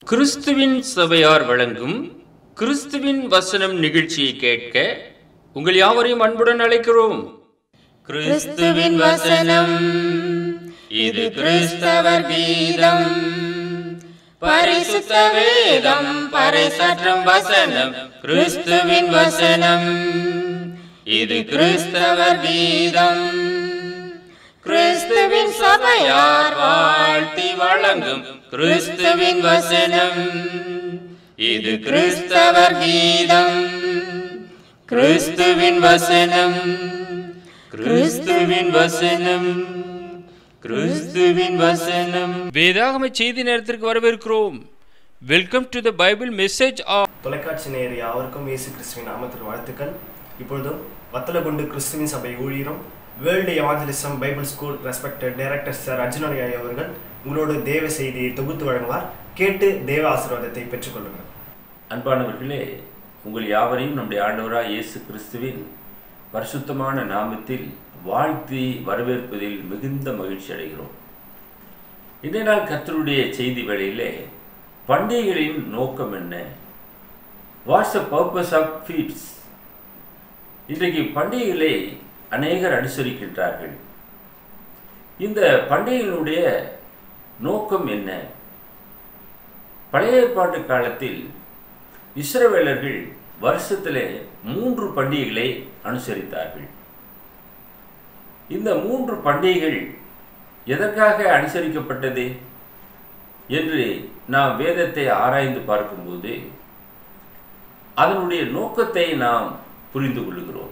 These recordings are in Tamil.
கிறிஸ்துவின் சபையார் வழங்கும் கிறிஸ்துவின் வசனம் நிகழ்ச்சியை கேட்க உங்கள் யாவரையும் அன்புடன் அழைக்கிறோம். கிறிஸ்துவின் வசனம் இது கிறிஸ்தவர் கீதம், பரிசுத்த வேதம் பறைசாற்றும் வசனம். கிறிஸ்துவின் வசனம் இது கிறிஸ்தவர் கீதம், கிறிஸ்துவின் சபையார் வாழ்த்தி வழங்கும் கிறிஸ்துவின் வசனம் இது கிறிஸ்தவர் கீதம். கிறிஸ்துவின் வசனம், கிறிஸ்துவின் வசனம், கிறிஸ்துவின் வசனம். வேதாகம செய்தி நேரத்திற்கு வரவேற்கிறோம். Welcome to the Bible message. தொலைக்காட்சி நேயர் யாவருக்கும் இயேசு கிறிஸ்துவின் நாமத்தில் வாழ்த்துக்கள். இப்பொழுதும் வத்தலகுண்டு கிறிஸ்துவின் சபை ஊழியரும் world evangelism Bible school respected director sir Arjunan அவர்கள் உங்களோட தேவ செய்தியை தொகுத்து வழங்குவார். கேட்டு தேவ ஆசீர்வாதத்தை பெற்றுக்கொள்ளுங்கள். அன்பானவர்களே, உங்கள் யாவரையும் நம்முடைய ஆண்டவராக இயேசு கிறிஸ்துவின் பரிசுத்தமான நாமத்தில் வாழ்த்தி வரவேற்பதில் மிகுந்த மகிழ்ச்சி அடைகிறோம். இன்றைய நாள் கர்த்தருடைய செய்தி வேளையிலே பண்டிகைகளின் நோக்கம் என்ன? What's the purpose of feasts? இன்றைக்கு பண்டிகைகளை அநேகர் அனுசரிக்கின்றார்கள். இந்த பண்டிகையினுடைய நோக்கம் என்ன? பழைய ஏற்பாட்டு காலத்தில் இஸ்ரவேலர்கள் வருஷத்திலே 3 பண்டிகைகளை அனுசரித்தார்கள். இந்த 3 பண்டிகைகள் எதற்காக அனுசரிக்கப்பட்டது என்று நாம் வேதத்தை ஆராய்ந்து பார்க்கும்போது அதனுடைய நோக்கத்தை நாம் புரிந்து கொள்கிறோம்.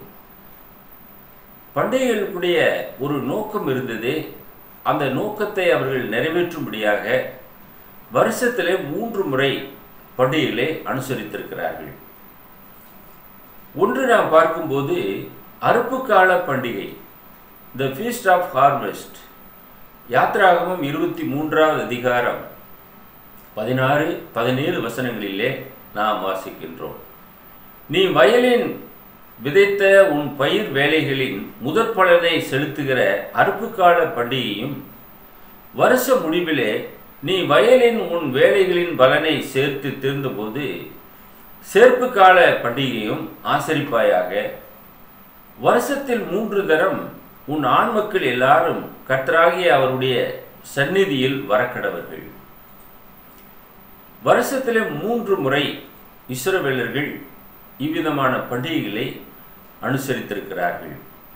பண்டிகைகளுக்குடைய ஒரு நோக்கம் இருந்தது. அந்த நோக்கத்தை அவர்கள் நிறைவேற்றும்படியாக வருஷத்திலே 3 முறை பண்டிகைகளை அனுசரித்திருக்கிறார்கள். ஒன்று நாம் பார்க்கும்போது அறுப்பு கால பண்டிகை, த ஃபீஸ்ட் ஆஃப் ஹார்வெஸ்ட். யாத்திராகமம் 23வது அதிகாரம் 16, 17 வசனங்களிலே நாம் வாசிக்கின்றோம். நீ வயலின் விதைத்த உன் பயிர் வேலைகளின் முதற் பலனை செலுத்துகிற அறுப்பு கால பண்டிகையும், வருஷ முடிவிலே நீ வயலின் உன் வேலைகளின் பலனை சேர்த்து தீர்ந்தபோது சேர்ப்பு கால பண்டிகையும் ஆசரிப்பாயாக. வருஷத்தில் 3 தரம் உன் ஆண் மக்கள் எல்லாரும் கர்த்தராகிய அவருடைய சந்நிதியில் வரக்கடவர்கள். வருஷத்திலே 3 முறை இஸ்ரவேலர்கள் இவ்விதமான பண்டிகைகளை அனுசரித்திருக்கிறார்கள்.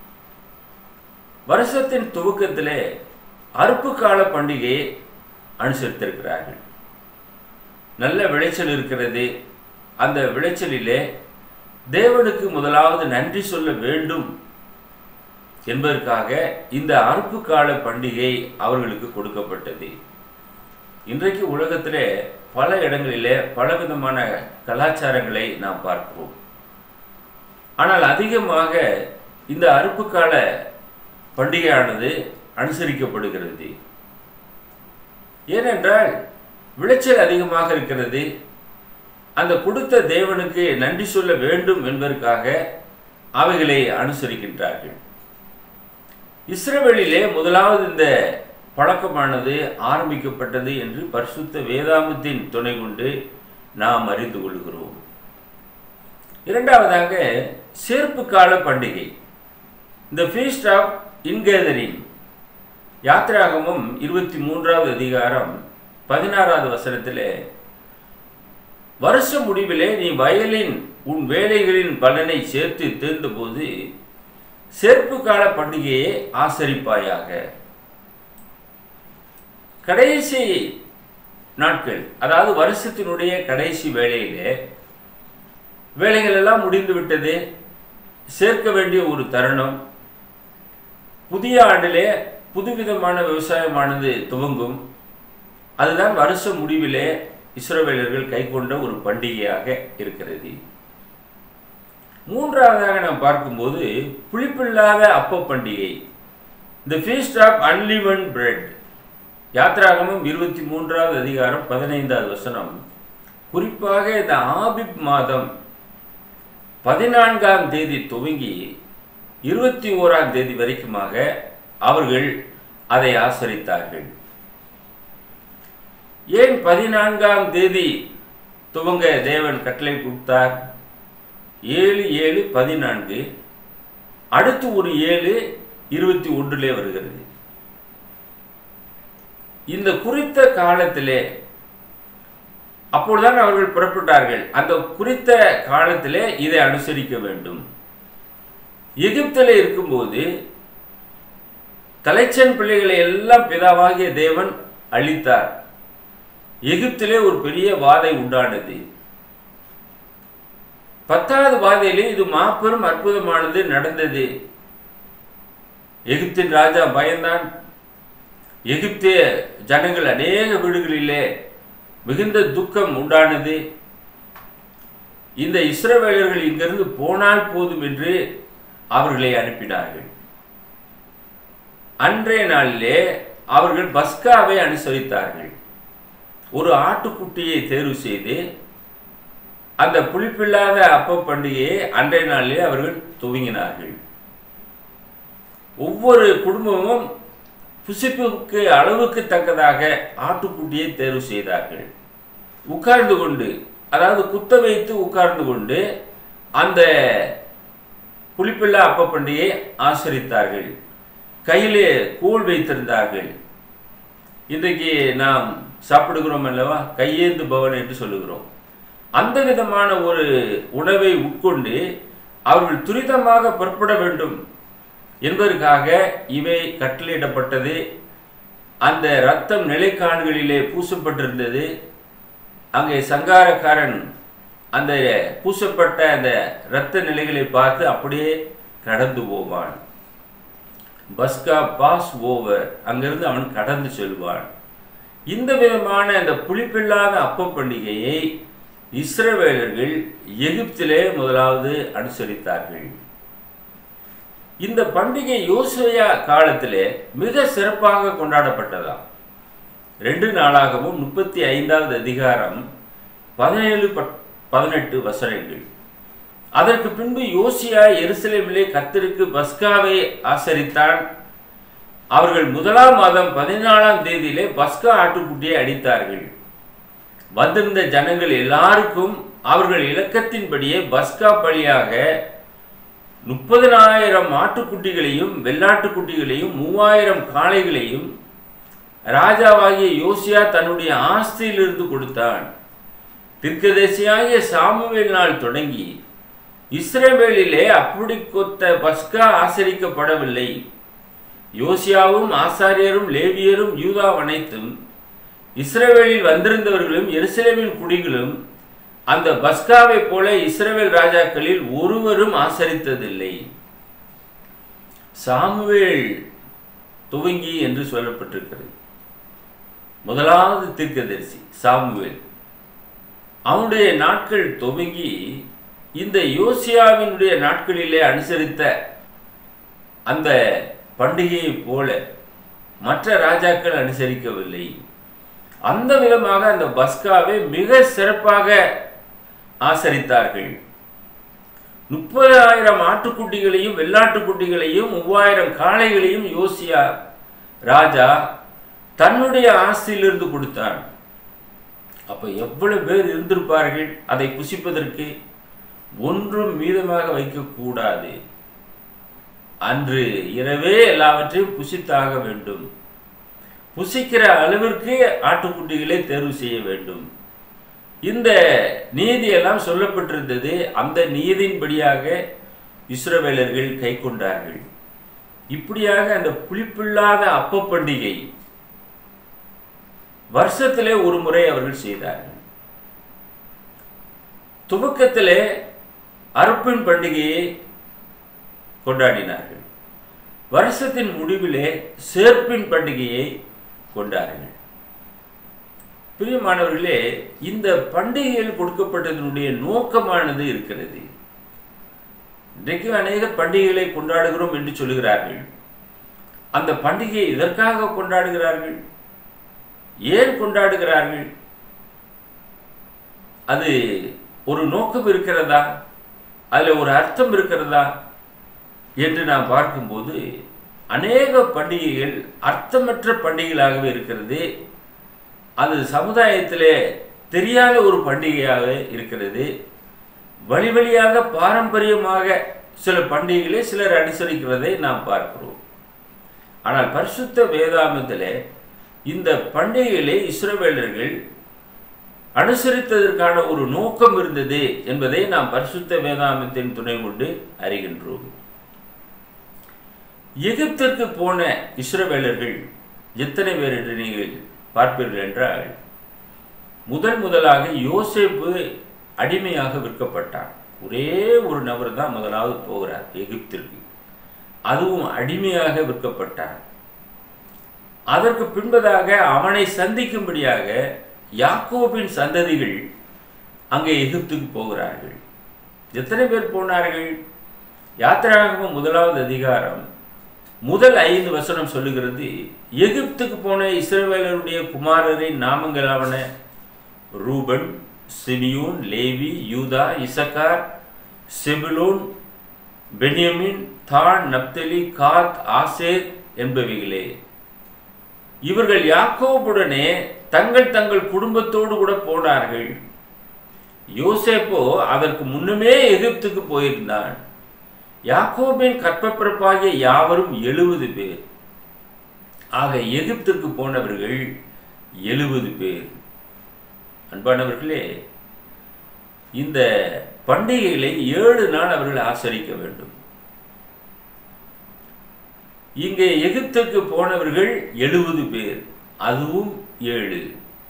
வருஷத்தின் துவக்கத்திலே அறுப்பு கால பண்டிகையை அனுசரித்திருக்கிறார்கள். நல்ல விளைச்சல் இருக்கிறது. அந்த விளைச்சலிலே தேவனுக்கு முதலாவது நன்றி சொல்ல வேண்டும் என்பதற்காக இந்த அறுப்பு கால பண்டிகை அவர்களுக்கு கொடுக்கப்பட்டது. இன்றைக்கு உலகத்திலே பல இடங்களிலே பலவிதமான கலாச்சாரங்களை நாம் பார்க்கிறோம். ஆனால் அதிகமாக இந்த அறுப்பு கால பண்டிகையானது அனுசரிக்கப்படுகிறது. ஏனென்றால் விளைச்சல் அதிகமாக இருக்கிறது. அந்த கொடுத்த தேவனுக்கு நன்றி சொல்ல வேண்டும் என்பதற்காக அவைகளை அனுசரிக்கின்றார்கள். இஸ்ரவேலிலே முதலாவது இந்த பழக்கமானது ஆரம்பிக்கப்பட்டது என்று பரிசுத்த வேதாகமத்தின் துணை கொண்டு நாம் அறிந்து கொள்கிறோம். இரண்டாவதாக சேர்ப்பு கால பண்டிகை, இந்த ஃபீஸ்ட் ஆஃப் இன்கேதரிங். யாத்திராகமம் 23வது அதிகாரம் 16வது வசனத்திலே வருஷ முடிவிலே நீ வயலின் உன் வேலைகளின் பலனை சேர்த்து தீர்ந்தபோது சேர்ப்பு கால பண்டிகையை ஆசரிப்பாயாக. கடைசி நாட்கள், அதாவது வருஷத்தினுடைய கடைசி வேளையிலே வேலைகள் எல்லாம் முடிந்து விட்டது. சேர்க்க வேண்டிய ஒரு தருணம். புதிய ஆண்டிலே புதுவிதமான விவசாயமானது துவங்கும். அதுதான் வருஷ முடிவிலே இஸ்ரவேலர்கள் கைக்கொண்ட ஒரு பண்டிகையாக இருக்கிறது. மூன்றாவதாக நாம் பார்க்கும்போது புளிப்பில்லாத அப்ப பண்டிகை, the feast of unleavened bread. யாத்திராகமம் 23வது அதிகாரம் 15வது வசனம். குறிப்பாக இந்த ஆபிப் மாதம் 14ஆம் தேதி துவங்கி 21ஆம் தேதி வரைக்குமாக அவர்கள் அதை ஆசரித்தார்கள். ஏன் 14ஆம் தேதி துவங்க தேவன் கட்டளை கொடுத்தார்? 7/7/14. அடுத்து ஒரு 7/21 வருகிறது. இந்த குறித்த காலத்திலே அப்பொழுதுதான் அவர்கள் புறப்பட்டார்கள். அந்த குறித்த காலத்திலே இதை அனுசரிக்க வேண்டும். எகிப்திலே இருக்கும்போது தலைச்சன் பிள்ளைகளை எல்லாம் பிதாவாகிய தேவன் அழித்தார். எகிப்திலே ஒரு பெரிய வாதை உண்டானது. 10வது வாதையிலே இது மாபெரும் அற்புதமானது நடந்தது. எகிப்தின் ராஜா பயந்தான். எகிப்திய ஜனங்கள் அநேக வீடுகளிலே மிகுந்த துக்கம் உண்டானது. இந்த இஸ்ரவேலர்கள் இங்கிருந்து போனால் போதும் என்று அவர்களை அனுப்பினார்கள். அன்றைய நாளிலே அவர்கள் பஸ்காவை அனுசரித்தார்கள். ஒரு ஆட்டுக்குட்டியை தேர்வு செய்து அந்த புளிப்பில்லாத அப்ப பண்டிகையை அன்றைய நாளிலே அவர்கள் துவங்கினார்கள். ஒவ்வொரு குடும்பமும் புசிப்புக்கு அளவுக்கு தக்கதாக ஆட்டுக்குட்டியை தேர்வு செய்தார்கள். உட்கார்ந்து கொண்டு, அதாவது குத்த வைத்து உட்கார்ந்து கொண்டு அந்த புளிப்பில்லா அப்ப பண்டிகையை ஆசரித்தார்கள். கையிலே கூழ் வைத்திருந்தார்கள். இன்றைக்கு நாம் சாப்பிடுகிறோம் அல்லவா, கையேந்து பவன் என்று சொல்லுகிறோம். அந்த விதமான ஒரு உணவை உட்கொண்டு அவர்கள் துரிதமாக புறப்பட வேண்டும் என்பதற்காக இவை கட்டளையிடப்பட்டது. அந்த இரத்தம் நிலைக்கான்களிலே பூசப்பட்டிருந்தது. அங்கே சங்காரக்காரன் அந்த பூசப்பட்ட அந்த இரத்த நிலைகளை பார்த்து அப்படியே கடந்து போவான். பஸ்கா பாஸ் ஓவர், அங்கிருந்து அவன் கடந்து செல்வான். இந்த விதமான அந்த புளிப்பில்லாத அப்ப பண்டிகையை இஸ்ரவேலர்கள் எகிப்திலே முதலாவது அனுசரித்தார்கள். இந்த பண்டிகை யோசுவா காலத்திலே மிக சிறப்பாக கொண்டாடப்பட்டதாம். 2 நாளாகவும் 35வது அதிகாரம் 17-18 வசனங்கள். அதற்கு பின்பு யோசியா எருசலேமிலே கர்த்தருக்கு பஸ்காவை ஆசரித்தான். அவர்கள் 1ஆம் மாதம் 14ஆம் தேதியிலே பஸ்கா ஆட்டுக்குட்டியை அடித்தார்கள். வந்திருந்த ஜனங்கள் எல்லாருக்கும் அவர்கள் இலக்கத்தின்படியே பஸ்கா பலியாக 30,000 ஆட்டுக்குட்டிகளையும் வெள்ளாட்டுக்குட்டிகளையும் 3000 காளைகளையும் ராஜாவாகிய யோசியா தன்னுடைய ஆஸ்தியிலிருந்து கொடுத்தான். தீர்க்கதரிசியாகிய சாமுவேல் நாள் தொடங்கி இஸ்ரவேலிலே அப்படி கொத்த பஸ்கா ஆசரிக்கப்படவில்லை. யோசியாவும் ஆசாரியரும் லேவியரும் யூதா அனைத்தும் இஸ்ரவேலில் வந்திருந்தவர்களும் எருசலேமின் குடிகளும் அந்த பஸ்காவை போல இஸ்ரவேல் ராஜாக்களில் ஒருவரும் ஆசரித்ததில்லை. சாமுவேல் துவங்கி என்று சொல்லப்பட்டிருக்கிறது. முதலாவது தீர்க்கதரிசி சாமுவேல். அவனுடைய நாட்கள் துவங்கி இந்த யோசியாவினுடைய நாட்களிலே அனுசரித்த அந்த பண்டிகையை போல மற்ற ராஜாக்கள் அனுசரிக்கவில்லை. அந்த விதமாக அந்த பஸ்காவை மிக சிறப்பாக ஆசரித்தார்கள். 30,000 ஆட்டுக்குட்டிகளையும் வெள்ளாட்டுக்குட்டிகளையும் 3000 காளைகளையும் யோசியா ராஜா தன்னுடைய ஆஸ்தியிலிருந்து கொடுத்தான். அப்ப எவ்வளவு பேர் இருந்திருப்பார்கள் அதை புசிப்பதற்கு? ஒன்றும் மீதமாக வைக்கக்கூடாது. அன்று இரவே எல்லாவற்றையும் புசித்தாக வேண்டும். புசிக்கிற அளவிற்கு ஆட்டுக்குட்டிகளை தேர்வு செய்ய வேண்டும். இந்த நீதியெல்லாம் சொல்லப்பட்டிருந்தது. அந்த நீதியின்படியாக இஸ்ரவேலர்கள் கை கொண்டார்கள். இப்படியாக அந்த புளிப்பில்லாத அப்ப பண்டிகை வருஷத்திலே ஒரு முறை அவர்கள் செய்தார்கள். துவக்கத்திலே அறுப்பின் பண்டிகையை கொண்டாடினார்கள். வருஷத்தின் முடிவிலே சேர்ப்பின் பண்டிகையை கொண்டார்கள். பிரியமானவர்களே, இந்த பண்டிகையில் கொடுக்கப்பட்டதனுடைய நோக்கமானது இருக்கிறது. இன்றைக்கு அநேக பண்டிகைகளை கொண்டாடுகிறோம் என்று சொல்லுகிறார்கள். அந்த பண்டிகையை எதற்காக கொண்டாடுகிறார்கள்? ஏன் கொண்டாடுகிறார்கள்? அது ஒரு நோக்கம் இருக்கிறதா? அதில் ஒரு அர்த்தம் இருக்கிறதா என்று நாம் பார்க்கும்போது அநேக பண்டிகைகள் அர்த்தமற்ற பண்டிகைகளாகவே இருக்கிறது. அது சமுதாயத்திலே தெரியாத ஒரு பண்டிகையாக இருக்கிறது. வழி வழியாக பாரம்பரியமாக சில பண்டிகைகளை சிலர் அனுசரிக்கிறதை நாம் பார்க்கிறோம். ஆனால் பரிசுத்த வேதாகமத்திலே இந்த பண்டிகைகளை இஸ்ரவேலர்கள் அனுசரித்ததற்கான ஒரு நோக்கம் இருந்தது என்பதை நாம் பரிசுத்த வேதாகமத்தின் துணை கொண்டு அறிகின்றோம். எகிப்திற்கு போன இஸ்ரவேலர்கள் எத்தனை பேர் என்று நீங்கள் பார்ப்பீர்கள் என்றால், முதலாக யோசேப்பு அடிமையாக விற்கப்பட்டான். ஒரே ஒரு நபர் தான் முதலாவது போகிறார் எகிப்திற்கு, அதுவும் அடிமையாக விற்கப்பட்டான். அதற்கு பின்பதாக அவனை சந்திக்கும்படியாக யாக்கோபின் சந்ததிகள் அங்கே எகிப்துக்கு போகிறார்கள். எத்தனை பேர் போனார்கள்? யாத்திராகமம் 1வது அதிகாரம் முதல் 5 வசனம் சொல்லுகிறது, எகிப்துக்கு போன இஸ்ரவேலருடைய குமாரரின் நாமங்களாவன Reuben, Simeon, Levi, Judah, Issachar, செபுலோன், பென்யமின், தான், நப்தலி, காத், ஆசேர் என்பவைகளே. இவர்கள் யாக்கோபுடனே தங்கள் தங்கள் குடும்பத்தோடு கூட போனார்கள். யோசேப்போ அதற்கு முன்னுமே எகிப்துக்கு போயிருந்தான். யாக்கோபின் கற்பப்பிறப்பாகிய யாவரும் 70 பேர். ஆக எகிப்துக்கு போனவர்கள் 70 பேர். அன்பானவர்களே, இந்த பண்டிகைகளை 7 நாள் அவர்கள் ஆசரிக்க வேண்டும். இங்கே எகிப்துக்கு போனவர்கள் 70 பேர், அதுவும் 7.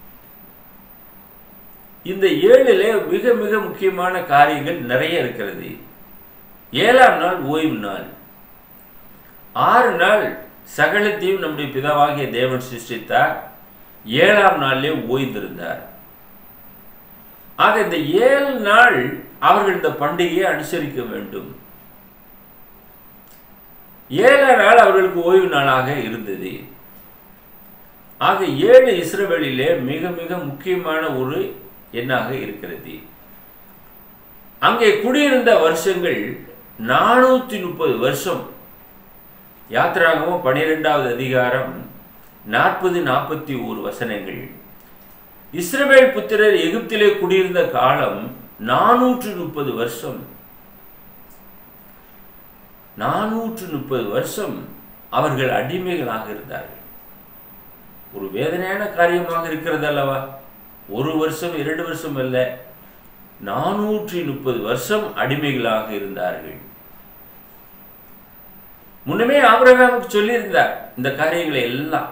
இந்த 7லே மிக மிக முக்கியமான காரியங்கள் நிறைய இருக்கிறது. 7ஆம் நாள் ஓய்வு நாள். 6 நாள் சகலத்தையும் நம்முடைய பிதாவாகிய தேவன் சிருஷ்டித்தார். 7ஆம் நாளிலே ஓய்ந்திருந்தார். ஆக இந்த 7 நாள் அவர்கள் இந்த பண்டிகையை அனுசரிக்க வேண்டும். 7ஆம் நாள் அவர்களுக்கு ஓய்வு நாளாக இருந்தது. ஆக 7 இஸ்ரவேலிலே மிக மிக முக்கியமான ஒரு எண்ணாக இருக்கிறது. அங்கே குடியிருந்த வருஷங்கள் 430 வருஷம். யாத்திராகமம் 12வது அதிகாரம் 40-41 வசனங்கள். இஸ்ரவேல் புத்திரர் எகிப்திலே குடியிருந்த காலம் 430 வருஷம். 430 வருஷம் அவர்கள் அடிமைகளாக இருந்தார்கள். ஒரு வேதனையான காரியமாக இருக்கிறது அல்லவா? 1 வருஷம் 2 வருஷம் அல்ல, 430 வருஷம் அடிமைகளாக இருந்தார்கள். முன்னமே ஆபிரகாமுக்கு சொல்லியிருந்தார் இந்த காரியங்களை எல்லாம்.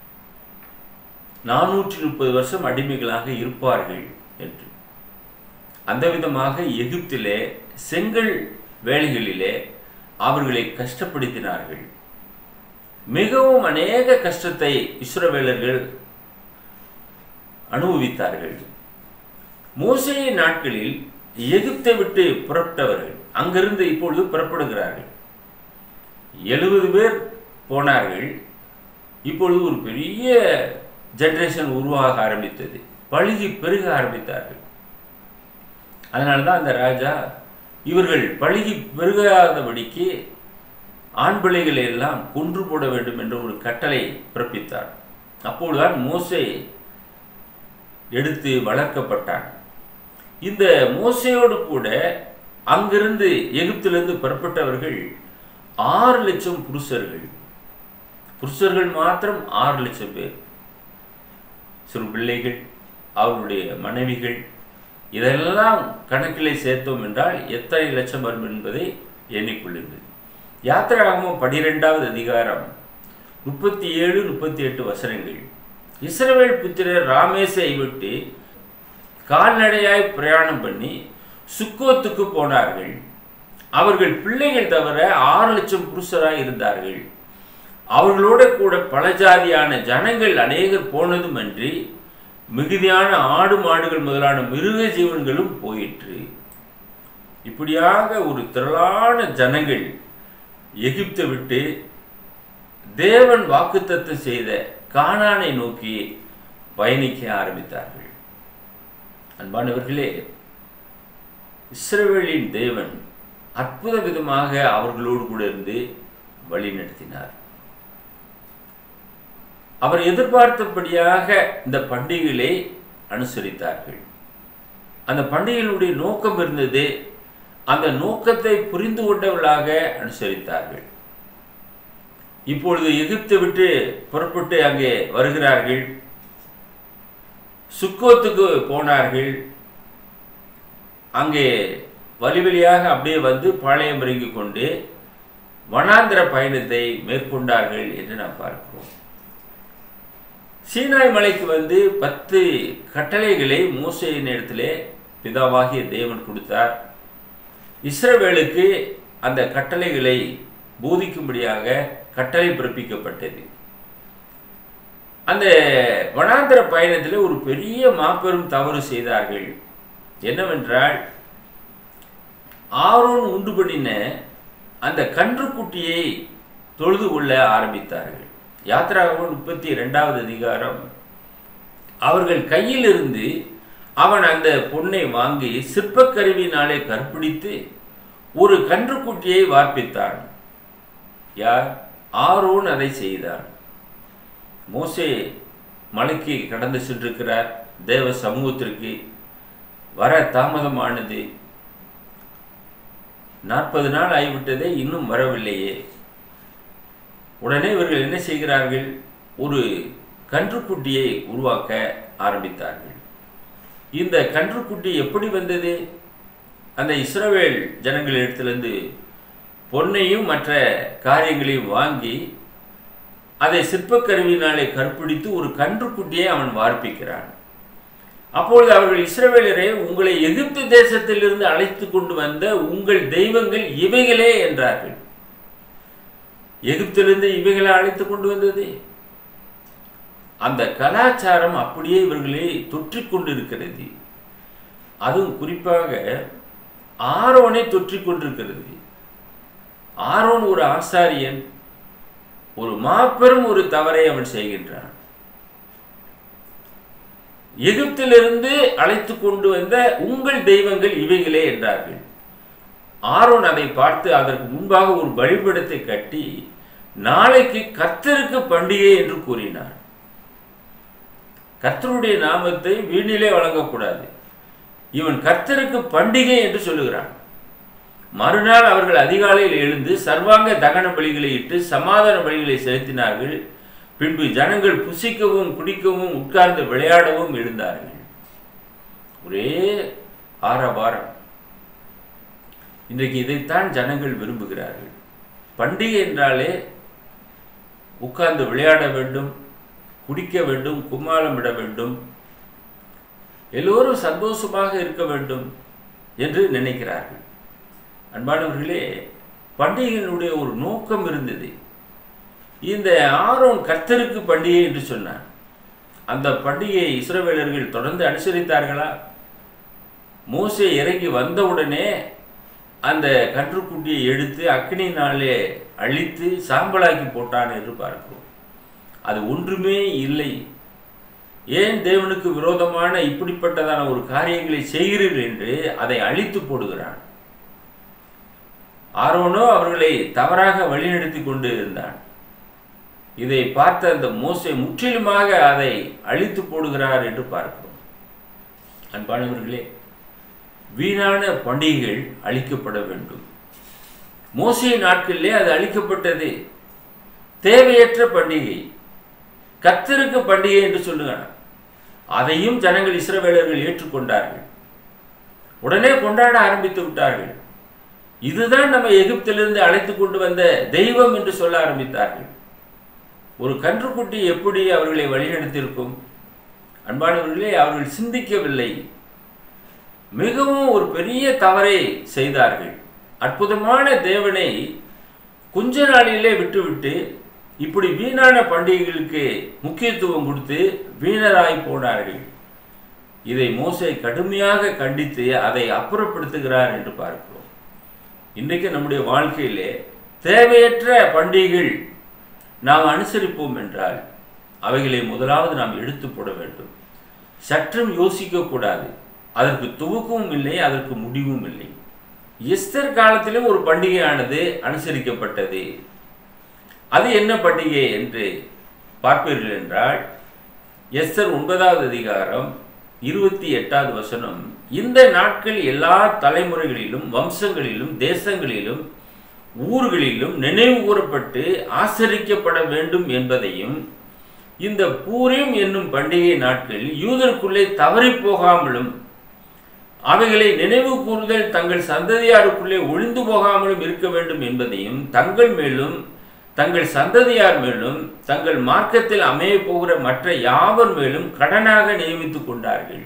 430 வருஷம் அடிமைகளாக இருப்பார்கள் என்று. அந்த விதமாக எகிப்திலே செங்கல் வேலைகளிலே அவர்களை கஷ்டப்படுத்தினார்கள். மிகவும் அநேக கஷ்டத்தை இஸ்ரவேலர்கள் அனுபவித்தார்கள். மோசேயின் நாட்களில் எகிப்தை விட்டு புறப்பட்டவர்கள் அங்கிருந்து இப்பொழுது புறப்படுகிறார்கள். 70 பேர் போனார்கள். இப்பொழுது ஒரு பெரிய ஜெனரேஷன் உருவாக ஆரம்பித்தது. பழுகி பெருக ஆரம்பித்தார்கள். அதனால்தான் அந்த ராஜா இவர்கள் பழுகி பெருகாதபடிக்கு ஆண் பிள்ளைகளை எல்லாம் கொன்று போட வேண்டும் என்ற ஒரு கட்டளை பிறப்பித்தார். அப்பொழுதுதான் மோசே எடுத்து வளர்க்கப்பட்டான். இந்த மோசேயோடு கூட அங்கிருந்து எகிப்திலிருந்து புறப்பட்டவர்கள் 6 லட்சம் புருஷர்கள் மாத்திரம் 6 லட்சம் பேர். சிறு பிள்ளைகள், அவருடைய மனைவிகள், இதெல்லாம் கணக்கிலே சேர்த்தோம் என்றால் எத்தனை லட்சம் வரும் என்பதை எண்ணிக்கொள்ளுங்கள். யாத்திராகமம் 12வது அதிகாரம் 37-38 வசனங்கள். இஸ்ரவேல் புத்திரர் ராமேசை விட்டு கால்நடையாய் பிரயாணம் பண்ணி சுக்கோத்துக்கு போனார்கள். அவர்கள் பிள்ளைகள் தவிர 6 லட்சம் புருஷராய் இருந்தார்கள். அவர்களோட கூட பல ஜாதியான ஜனங்கள் அநேகர் போனதும் அன்றி மிகுதியான ஆடு மாடுகள் முதலான மிருக ஜீவன்களும் போயிற்று. இப்படியாக ஒரு திரளான ஜனங்கள் எகிப்தை விட்டு தேவன் வாக்குத்தத்தம் செய்த கானானை நோக்கி பயணிக்க ஆரம்பித்தார்கள். அன்பானவர்களே, இஸ்ரவேலின் தேவன் அற்புத விதமாக அவர்களோடு கூட இருந்து வழி நடத்தினார். அவர் எதிர்பார்த்தபடியாக இந்த பண்டிகைகளை அனுசரித்தார்கள். அந்த பண்டிகைகளுடைய நோக்கம் இருந்தது. அந்த நோக்கத்தை புரிந்து கொண்டவர்களாக அனுசரித்தார்கள். இப்பொழுது எகிப்தை விட்டு புறப்பட்டு அங்கே வருகிறார்கள். சுக்கோத்துக்கு போனார்கள். அங்கே வழிவழியாக அப்படியே வந்து பாளையம் இறங்கிக் கொண்டு வனாந்திர பயணத்தை மேற்கொண்டார்கள் என்று நாம் பார்க்கிறோம். சீனாய் மலைக்கு வந்து 10 கட்டளைகளை மோசேயின் இடத்திலே பிதாவாகிய தேவன் கொடுத்தார். இஸ்ரவேலுக்கு அந்த கட்டளைகளை போதிக்கும்படியாக கட்டளை பிறப்பிக்கப்பட்டது. அந்த வனாந்திர பயணத்தில் ஒரு பெரிய மாபெரும் தவறு செய்தார்கள். என்னவென்றால், ஆரோன் உண்டு பண்ணின அந்த கன்றுக்குட்டியை தொழுது கொள்ள ஆரம்பித்தார்கள். யாத்திராகமம் 32வது அதிகாரம், அவர்கள் கையிலிருந்து அவன் அந்த பொன்னை வாங்கி சிற்பக்கருவினாலே கற்பிடித்து ஒரு கன்றுக்குட்டியை வார்ப்பித்தான். யார்? ஆரோன் அதை செய்தான். மோசே மலைக்கு கடந்து சென்றிருக்கிறார். தேவ சமூகத்திற்கு வர தாமதமானது. 40 நாள் ஆகிவிட்டதே, இன்னும் வரவில்லையே. உடனே இவர்கள் என்ன செய்கிறார்கள்? ஒரு கன்றுக்குட்டியை உருவாக்க ஆரம்பித்தார்கள். இந்த கன்றுக்குட்டி எப்படி வந்தது? அந்த இஸ்ரவேல் ஜனங்களிடத்திலிருந்து பொன்னையும் மற்ற காரியங்களையும் வாங்கி அதை சிற்பக்கருவினாலே கற்பிடித்து ஒரு கன்றுக்குட்டியை அவன் வார்ப்பிக்கிறான். அப்பொழுது அவர்கள் இஸ்ரவேலரே, உங்களை எகிப்து தேசத்திலிருந்து அழைத்து கொண்டு வந்த உங்கள் தெய்வங்கள் இவைகளே என்றார்கள். எகிப்திலிருந்து இவைகளை அழைத்து கொண்டு வந்தது. அந்த கலாச்சாரம் அப்படியே இவர்களை தொற்றிக் கொண்டிருக்கிறது. அதுவும் குறிப்பாக ஆரோனை தொற்றிக் கொண்டிருக்கிறது. ஆரோன் ஒரு ஆசாரியன். ஒரு மாபெரும் ஒரு தவறை அவன் செய்கின்றான். எகிப்திலிருந்து அழைத்து கொண்டு வந்த உங்கள் தெய்வங்கள் இவைகளே என்றார்கள். ஆரோன் அதை பார்த்து அதற்கு முன்பாக ஒரு பலிபீடத்தை கட்டி நாளைக்கு கர்த்தருக்கு பண்டிகை என்று கூறினார். கர்த்தருடைய நாமத்தை வீணிலே வழங்கக்கூடாது. இவன் கர்த்தருக்கு பண்டிகை என்று சொல்லுகிறான். மறுநாள் அவர்கள் அதிகாலையில் எழுந்து சர்வாங்க தகன பலிகளை இட்டு சமாதான பலிகளை செலுத்தினார்கள். பின்பு ஜனங்கள் புசிக்கவும் குடிக்கவும் உட்கார்ந்து விளையாடவும் எழுந்தார்கள். ஒரே ஆரவாரம். இன்றைக்கு இதைத்தான் ஜனங்கள் விரும்புகிறார்கள். பண்டிகை என்றாலே உட்கார்ந்து விளையாட வேண்டும், குடிக்க வேண்டும், கும்மாளம் விட வேண்டும், எல்லோரும் சந்தோஷமாக இருக்க வேண்டும் என்று நினைக்கிறார்கள். அன்பானவர்களே, பண்டிகையினுடைய ஒரு நோக்கம் இருந்தது. இந்த ஆரோன் கர்த்தருக்கு பண்டிகை என்று சொன்னார். அந்த பண்டிகையை இஸ்ரவேலர்கள் தொடர்ந்து அனுசரித்தார்களா? மோசே இறங்கி வந்தவுடனே அந்த கன்றுக்குட்டியை எடுத்து அக்கினியினாலே அழித்து சாம்பலாக்கி போட்டான் என்று பார்க்கிறோம். அது ஒன்றுமே இல்லை. ஏன் தேவனுக்கு விரோதமான இப்படிப்பட்டதான ஒரு காரியங்களை செய்கிறீர்கள் என்று அதை அழித்து போடுகிறான். ஆரோனோ அவர்களை தவறாக வழிநடத்தி கொண்டு இருந்தான். இதை பார்த்த அந்த மோசே முற்றிலுமாக அதை அழித்து போடுகிறார் என்று பார்க்கிறோம். அன்பானவர்களே, வீணான பண்டிகைகள் அழிக்கப்பட வேண்டும். மோசே நாட்களிலே அது அழிக்கப்பட்டது. தேவையற்ற பண்டிகை, கர்த்தருக்கு பண்டிகை என்று சொல்லுகிறார். அதையும் ஜனங்கள் இஸ்ரவேலர்கள் ஏற்றுக்கொண்டார்கள். உடனே கொண்டாட ஆரம்பித்து விட்டார்கள். இதுதான் நம்ம எகிப்திலிருந்து அழைத்து கொண்டு வந்த தெய்வம் என்று சொல்ல ஆரம்பித்தார்கள். ஒரு கன்றுக்குட்டி எப்படி அவர்களை வழிநடத்தியிருக்கும்? அன்பானவர்களே, அவர்கள் சிந்திக்கவில்லை. மிகவும் ஒரு பெரிய தவறை செய்தார்கள். அற்புதமான தேவனை கொஞ்ச நாளிலே விட்டுவிட்டு இப்படி வீணான பண்டிகைகளுக்கு முக்கியத்துவம் கொடுத்து வீணராய் போனார்கள். இதை மோசே கடுமையாக கண்டித்து அதை அப்புறப்படுத்துகிறார் என்று பார்க்கிறோம். இன்றைக்கு நம்முடைய வாழ்க்கையிலே தேவையற்ற பண்டிகைகள் நாம் அனுசரிப்போம் என்றால் அவைகளை முதலாவது நாம் எடுத்து போட வேண்டும். சற்றும் யோசிக்கக்கூடாது. அதற்கு துவக்கமும் இல்லை, அதற்கு முடிவும் இல்லை. எஸ்தர் காலத்திலும் ஒரு பண்டிகையானது அனுசரிக்கப்பட்டது. அது என்ன பண்டிகை என்று பார்ப்பீர்கள் என்றால் எஸ்தர் 9வது அதிகாரம் 28வது வசனம், இந்த நாட்கள் எல்லா தலைமுறைகளிலும் வம்சங்களிலும் தேசங்களிலும் ஊர்களிலும் நினைவு கூறப்பட்டு ஆசரிக்கப்பட வேண்டும் என்பதையும், இந்த பூரீம் என்னும் பண்டிகை நாட்கள் யூதருக்குள்ளே தவறி போகாமலும் அவைகளை நினைவு கூறுதல் தங்கள் சந்ததியாருக்குள்ளே ஒழிந்து போகாமலும் இருக்க வேண்டும் என்பதையும், தங்கள் மேலும் தங்கள் சந்ததியார் மேலும் தங்கள் மார்க்கத்தில் அமைய போகிற மற்ற யாவர் மேலும் கடனாக நியமித்துக் கொண்டார்கள்.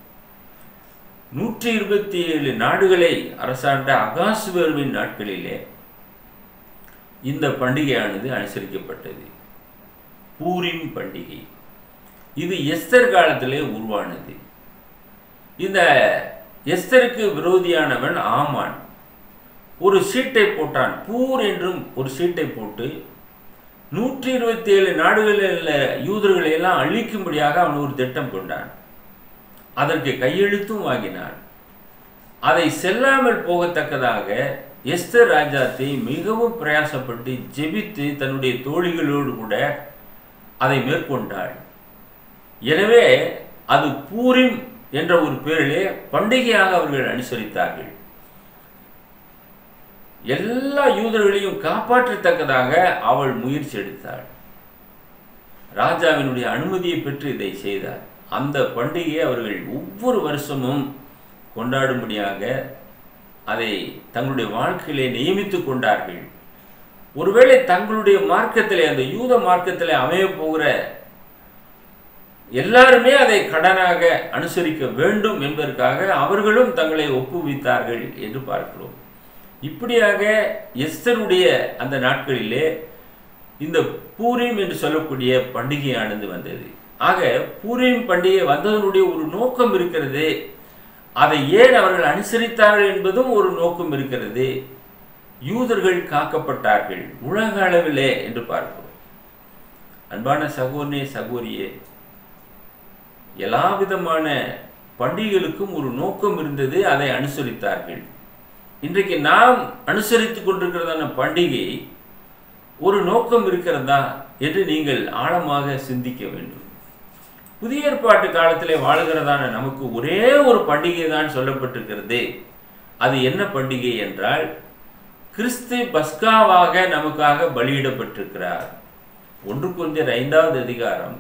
127 நாடுகளை அரசாண்ட அகாசுவேருவின் நாட்களிலே இந்த பண்டிகையானது அனுசரிக்கப்பட்டது. பூரீம் பண்டிகை இது எஸ்தர் காலத்திலே உருவானது. இந்த எஸ்தருக்கு விரோதியானவன் ஆமான் ஒரு சீட்டை போட்டான். பூர் என்றும் ஒரு சீட்டை போட்டு 127 நாடுகளில் யூதர்களை எல்லாம் அழிக்கும்படியாக அவன் ஒரு திட்டம் கொண்டான். அதற்கு கையெழுத்தும் வாங்கினான். அதை செல்லாமல் போகத்தக்கதாக எஸ்தர் ராஜாத்தை மிகவும் பிரயாசப்பட்டு ஜெபித்து தன்னுடைய தோழிகளோடு கூட அதை மேற்கொண்டாள். எனவே அது பூரீம் என்ற ஒரு பெயரிலே பண்டிகையாக அவர்கள் அனுசரித்தார்கள். எல்லா யூதர்களையும் காப்பாற்றத்தக்கதாக அவள் முயற்சி எடுத்தாள். ராஜாவினுடைய அனுமதியை பெற்று இதை செய்தார். அந்த பண்டிகையை அவர்கள் ஒவ்வொரு வருஷமும் கொண்டாடும்படியாக அதை தங்களுடைய வாழ்க்கையிலே நியமித்துக் கொண்டார்கள். ஒருவேளை தங்களுடைய மார்க்கத்திலே, அந்த யூத மார்க்கத்திலே அமைய போகிற எல்லாருமே அதை கடனாக அனுசரிக்க வேண்டும் என்பதற்காக அவர்களும் தங்களை ஒப்புவித்தார்கள் என்று பார்க்கிறோம். இப்படியாக எஸ்தருடைய அந்த நாட்களிலே இந்த பூரீம் என்று சொல்லக்கூடிய பண்டிகையானது வந்தது. ஆக பூரீம் பண்டிகை வந்ததனுடைய ஒரு நோக்கம் இருக்கிறது. அதை ஏன் அவர்கள் அனுசரித்தார்கள் என்பதும் ஒரு நோக்கம் இருக்கிறது. யூதர்கள் காக்கப்பட்டார்கள் உலக அளவிலே என்று பார்க்கிறோம். அன்பான சகோதரனே சகோதரியே, எல்லா விதமான பண்டிகைகளுக்கும் ஒரு நோக்கம் இருந்தது. அதை அனுசரித்தார்கள். இன்றைக்கு நாம் அனுசரித்துக் கொண்டிருக்கிறதான பண்டிகை ஒரு நோக்கம் இருக்கிறதா என்று நீங்கள் ஆழமாக சிந்திக்க வேண்டும். புதிய ஏற்பாட்டு காலத்திலே வாழுகிறதான நமக்கு ஒரே ஒரு பண்டிகை தான் சொல்லப்பட்டிருக்கிறது. அது என்ன பண்டிகை என்றால், கிறிஸ்து பஸ்காவாக நமக்காக பலியிடப்பட்டிருக்கிறார். 1 கொரிந்தியர் 5வது அதிகாரம்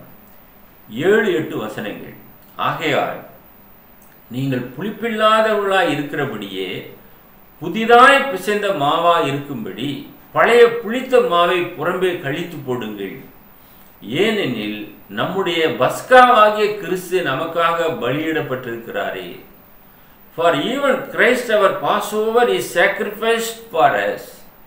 7-8 வசனங்கள். ஆகையால் நீங்கள் புளிப்பில்லாதவர்களாய் இருக்கிறபடியே புதிதாய் பிசைந்த மாவா இருக்கும்படி பழைய புளித்த மாவை புறம்பே கழித்து போடுங்கள். ஏனெனில் நம்முடைய பஸ்காவாகிய கிறிஸ்து நமக்காக பலியிடப்பட்டிருக்கிறாரே. For even Christ our Passover is sacrificed for us.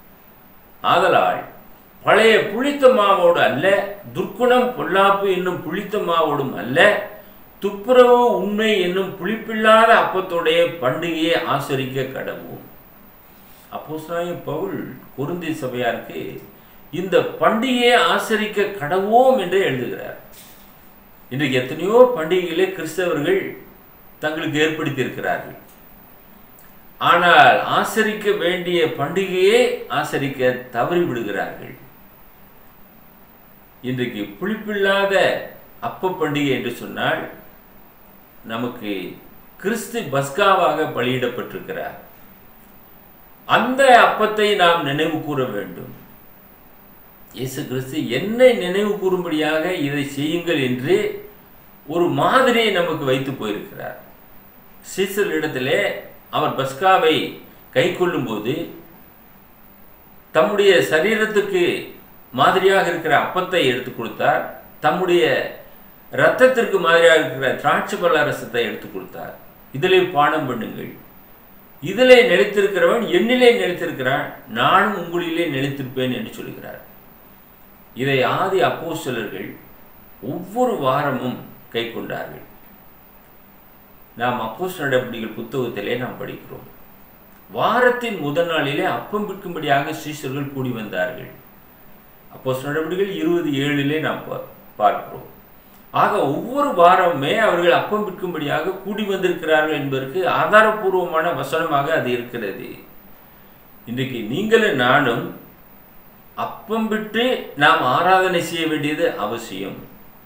ஆதலால் பழைய புளித்த மாவோடு அல்ல, துர்க்குணம் பொல்லாப்பு என்னும் புளித்த மாவோடும் அல்ல, துப்புரவு உண்மை என்னும் புளிப்பில்லாத அப்பத்தோடைய பண்டிகையை ஆசரிக்க கடவோம். அப்போஸ்தலனாகிய பவுல் கொரிந்திய சபையாருக்கு இந்த பண்டிகையை ஆசரிக்க கடவோம் என்று எழுதுகிறார். இன்றைக்கு எத்தனையோ பண்டிகைகளை கிறிஸ்தவர்கள் தங்களுக்கு ஏற்படுத்தி இருக்கிறார்கள். ஆனால் ஆசரிக்க வேண்டிய பண்டிகையை ஆசரிக்க தவறி விடுகிறார்கள். இன்றைக்கு புளிப்பில்லாத அப்ப பண்டிகை என்று சொன்னால் நமக்கு கிறிஸ்து பஸ்காவாக பலியிடப்பட்டிருக்கிறார். அந்த அப்பத்தை நாம் நினைவு கூற வேண்டும். இயேசு கிறிஸ்து என்னை நினைவு கூறும்படியாக இதை செய்யுங்கள் என்று ஒரு மாதிரியை நமக்கு வைத்து போயிருக்கிறார். சீசரிடத்திலே அவர் பஸ்காவை கை கொள்ளும் போது தம்முடைய சரீரத்துக்கு மாதிரியாக இருக்கிற அப்பத்தை எடுத்து கொடுத்தார். தம்முடைய இரத்தத்திற்கு மாதிரியாக இருக்கிற திராட்சை பழ ரசத்தை எடுத்து கொடுத்தார். இதிலே பானம் பண்ணுங்கள், இதிலே நிலைத்திருக்கிறவன் என்னிலே நிலைத்திருக்கிறான், நானும் உங்களிலே நிலைத்திருப்பேன் என்று சொல்கிறார். இதை ஆதி அப்போஸ்தலர்கள் ஒவ்வொரு வாரமும் கை கொண்டார்கள். நாம் அப்போஸ்தலர் நடபடிகள் புத்தகத்திலே நாம் படிக்கிறோம். வாரத்தின் முதல் நாளிலே அப்பம் விற்கும்படியாக சீஷர்கள் கூடி வந்தார்கள். அப்போஸ்தலர் நடபடிகள் 20:7 நாம் பார்க்கிறோம். ஆக ஒவ்வொரு வாரமுமே அவர்கள் அப்பம் விற்கும்படியாக கூடி வந்திருக்கிறார்கள் என்பதற்கு ஆதாரபூர்வமான வசனமாக அது இருக்கிறது. இன்றைக்கு நீங்களும் நானும் அப்பம் விட்டு நாம் ஆராதனை செய்ய வேண்டியது அவசியம்.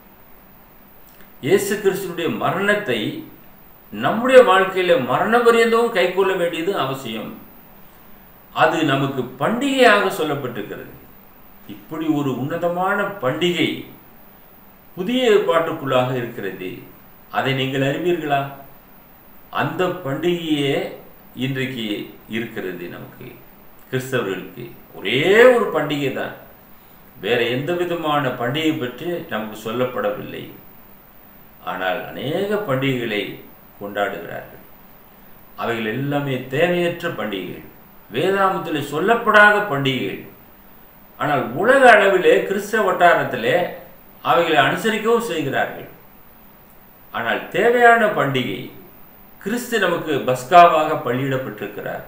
இயேசு கிறிஸ்துடைய மரணத்தை நம்முடைய வாழ்க்கையில மரண பரியந்தமும் கை கொள்ள வேண்டியது அவசியம். அது நமக்கு பண்டிகையாக சொல்லப்பட்டிருக்கிறது. இப்படி ஒரு உன்னதமான பண்டிகை புதிய ஏற்பாட்டுக்குள்ளாக இருக்கிறது. அதை நீங்கள் அறிவீர்களா? அந்த பண்டிகையே இன்றைக்கு இருக்கிறது. நமக்கு கிறிஸ்தவர்களுக்கு ஒரே ஒரு பண்டிகை தான், வேற எந்த விதமான பண்டிகை பற்றி நமக்கு சொல்லப்படவில்லை. ஆனால் அநேக பண்டிகைகளை கொண்டாடுகிறார்கள். அவைகள் எல்லாமே தேவையற்ற பண்டிகைகள், வேதாகமத்தில் சொல்லப்படாத பண்டிகைகள். ஆனால் உலக அளவிலே கிறிஸ்தவ வட்டாரத்திலே அவைகளை அனுசரிக்கவும் செய்கிறார்கள். ஆனால் தேவையான பண்டிகை கிறிஸ்து நமக்கு பஸ்காவாக பலியிடப்பட்டிருக்கிறார்.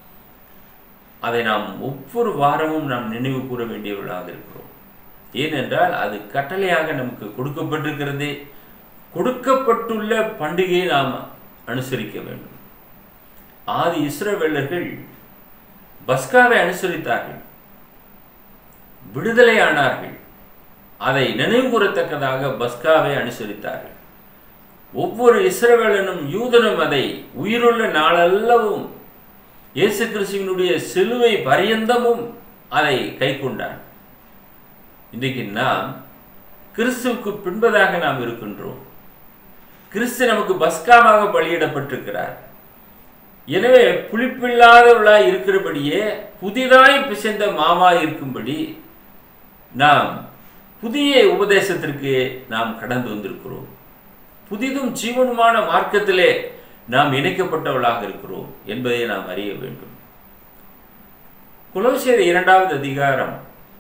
அதை நாம் ஒவ்வொரு வாரமும் நாம் நினைவு கூற வேண்டியவர்களாக இருக்கிறோம். ஏனென்றால் அது கட்டளையாக நமக்கு கொடுக்கப்பட்டிருக்கிறது. கொடுக்கப்பட்டுள்ள பண்டிகையை நாம் அனுசரிக்க வேண்டும். ஆதி இஸ்ரவேலர்கள் பஸ்காவை அனுசரித்தார்கள், விடுதலை ஆனார்கள். அதை நினைவு கூறத்தக்கதாக பஸ்காவை அனுசரித்தார்கள். ஒவ்வொரு இஸ்ரவேலனும் யூதனும் அதை உயிருள்ள நாளெல்லவும் இயேசு கிறிஸ்துவினுடைய சிலுவை பரியந்தமும் அதை கை கொண்டான். இன்றைக்கு நாம் கிறிஸ்துவுக்கு பின்பதாக நாம் இருக்கின்றோம். கிறிஸ்து நமக்கு பஸ்காவாக பலியிடப்பட்டிருக்கிறார். எனவே புளிப்பில்லாதவர்களாய் இருக்கிறபடியே புதிதாய் பிசைந்த மாவாய் இருக்கும்படி நாம் புதிய உபதேசத்திற்கு நாம் கடந்து வந்திருக்கிறோம். புதிதும் ஜீவனுமான மார்க்கத்திலே நாம் இணைக்கப்பட்டவர்களாக இருக்கிறோம் என்பதை நாம் அறிய வேண்டும். கொலோசியர் 2வது அதிகாரம்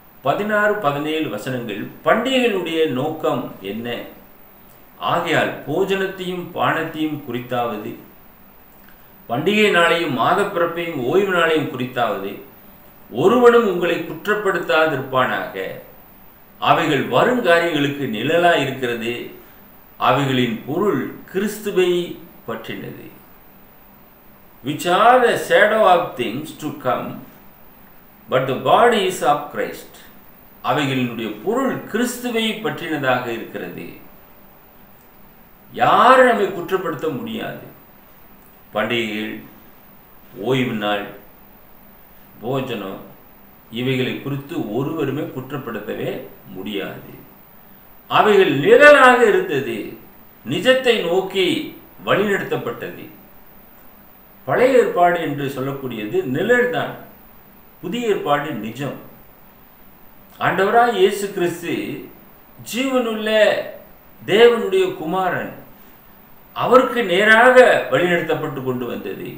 16-17 வசனங்கள் பண்டிகையினுடைய நோக்கம் என்ன? ஆகையால் போஜனத்தையும் பானத்தையும் குறித்தாவது, பண்டிகை நாளையும் மாத பிறப்பையும் ஓய்வு நாளையும் குறித்தாவது ஒருவனும் உங்களை குற்றப்படுத்தாதிருப்பானாக. அவைகள் வருங்காரியங்களுக்கு நிழலாய் இருக்கிறது. அவைகளின் பொருள் கிறிஸ்துவை பற்றினது. Which are the shadow of things to come, but the body is of Christ. அவைகளினுடைய பொருள் கிறிஸ்துவை பற்றினதாக இருக்கிறது. யாரும் நம்மை குற்றப்படுத்த முடியாது. பண்டிகைகள், ஓய்வு நாள், போஜனம் இவைகளை குறித்து ஒருவருமே குற்றப்படுத்தவே முடியாது. அவைகள் நிழலாக இருந்தது, நிஜத்தை நோக்கி வழிநடத்தப்பட்டது. பழைய ஏற்பாடு என்று சொல்லக்கூடியது நிழல் தான், புதிய ஏற்பாடு நிஜம். ஆண்டவராய் இயேசு கிறிஸ்து ஜீவனுள்ள தேவனுடைய குமாரன், அவருக்கு நேராக வழிநடத்தப்பட்டு கொண்டு வந்தது.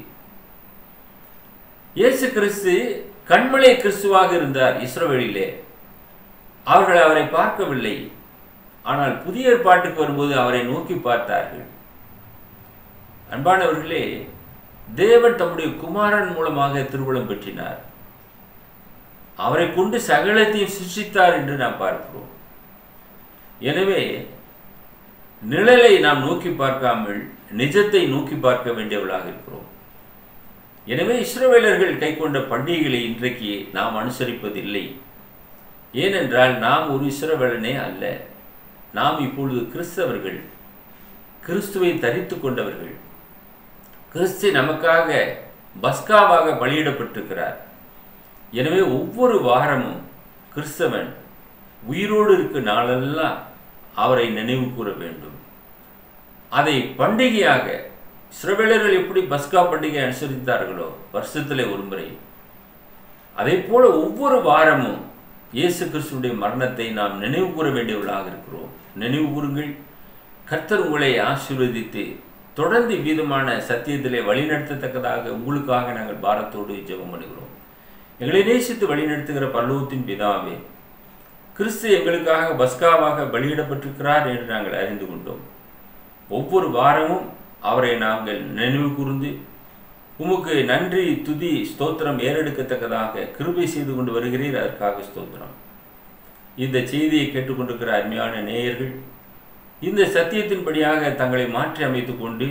இயேசு கிறிஸ்து கண்மலை கிறிஸ்துவாக இருந்தார் இஸ்ரவேலிலே. அவர்கள் அவரை பார்க்கவில்லை. ஆனால் புதிய ஏற்பாட்டுக்கு வரும்போது அவரை நோக்கி பார்த்தார்கள். அன்பானவர்களே, தேவன் தம்முடைய குமாரன் மூலமாக திருவுளம் பெற்றினார். அவரை கொண்டு சகலத்தையும் சிருஷ்டித்தார் என்று நாம் பார்க்கிறோம். எனவே நிழலை நாம் நோக்கி பார்க்காமல் நிஜத்தை நோக்கி பார்க்க வேண்டியவர்களாக இருக்கிறோம். எனவே இஸ்ரவேலர்கள் கை கொண்ட பண்டிகைகளை இன்றைக்கு நாம் அனுசரிப்பதில்லை. ஏனென்றால் நாம் ஒரு இஸ்ரவேலனே அல்ல. நாம் இப்பொழுது கிறிஸ்தவர்கள், கிறிஸ்துவை தரித்து கொண்டவர்கள். கிறிஸ்து நமக்காக பஸ்காவாக பலியிடப்பட்டிருக்கிறார். எனவே ஒவ்வொரு வாரமும் கிறிஸ்தவன் உயிரோடு இருக்க நாளெல்லாம் அவரை நினைவு கூற வேண்டும். அதை பண்டிகையாக இஸ்ரவேலர்கள் எப்படி பஸ்கா பண்டிகை அனுசரித்தார்களோ வருஷத்திலே ஒரு முறை, அதே போல ஒவ்வொரு வாரமும் இயேசு கிறிஸ்துடைய மரணத்தை நாம் நினைவு கூற வேண்டியவர்களாக இருக்கிறோம். நினைவு கூறுங்கள். கர்த்தர் உங்களை ஆசீர்வதித்து தொடர்ந்து விதமான சத்தியத்திலே வழிநடத்தத்தக்கதாக உங்களுக்காக நாங்கள் பாரத்தோடு ஜெபம் பண்ணுகிறோம். எங்களை நேசித்து வழிநடத்துகிற பரலோகத்தின் பிதாவே, கிறிஸ்து எங்களுக்காக பஸ்காவாக பலியிடப்பட்டிருக்கிறார் என்று நாங்கள் அறிந்து கொண்டோம். ஒவ்வொரு வாரமும் அவரை நாங்கள் நினைவு கூர்ந்து உமக்கு நன்றி, துதி, ஸ்தோத்திரம் ஏறெடுக்கத்தக்கதாக கிருபை செய்து கொண்டு வருகிறீர். அதற்காக ஸ்தோத்திரம். இந்த செய்தியை கேட்டுக்கொண்டிருக்கிற அருமையான நேயர்கள் இந்த சத்தியத்தின்படியாக தங்களை மாற்றி அமைத்துக் கொண்டு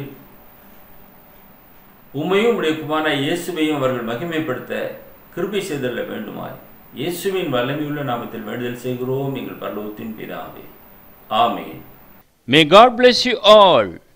உம்மையும் உடைய குமாரனாகிய இயேசுவையும் அவர்கள் மகிமைப்படுத்த கிருபை செய்தல்ல வேண்டுமாய் இயேசுவின் வல்லமையுள்ள நாமத்தில் வேண்டுதல் செய்கிறோம் எங்கள் பரலோகத்தின் பிதாவே. ஆமென். May God bless you all.